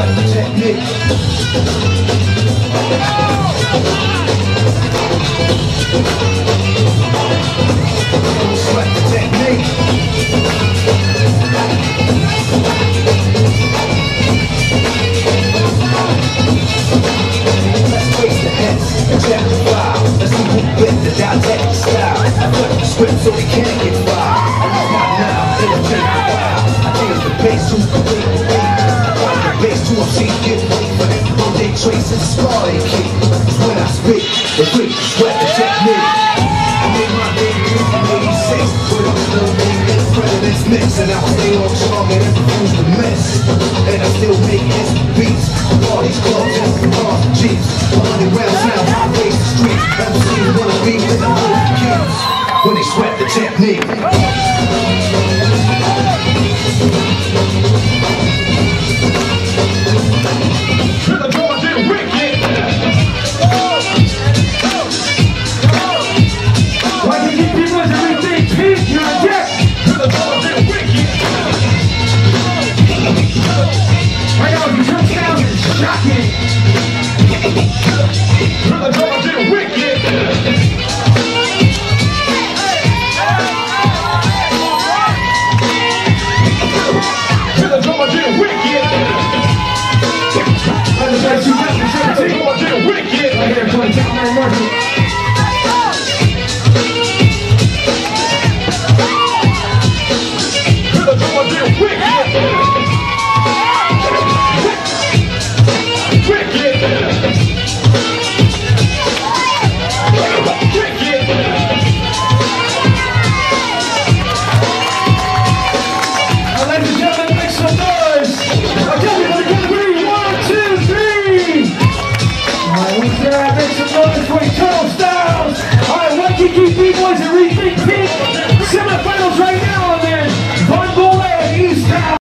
sweat the technique. Sweat the technique. Let's face the heads and check the file. Let's see who wins the dissect style. I flip the script so we can't get fired. I know my now, it'll take a while. I change the bass to complete the beat. I drop the bass to a sheet, get ready for them. Though they trace and scar they keep. Cause when I speak, the freak sweat the technique. I made my debut in '86 with a little baby in the president's mix. And I stay on strong and refuse to miss. And I still make hits beats. All these clubs and cars and jeeps. 100 rounds now, I race the streets. MCs wanna be with the old kids when they sweat the technique. To the Georgia wicked. Why do you think people as everything pink? You're a dick. To the Georgia wicked. I know, you come down and shocking. To the Georgia wicked. To the Georgia wicked. Understand 2017. Georgia wicked. Right here, playing Top Man Market. To the Georgia wicked. Ladies and gentlemen, make some noise. I'll tell you what it's gonna be. 1, 2, 3. Alright, we can make some noise for Eternal Styles. Alright, what you keep B-boys and Rethink Pink?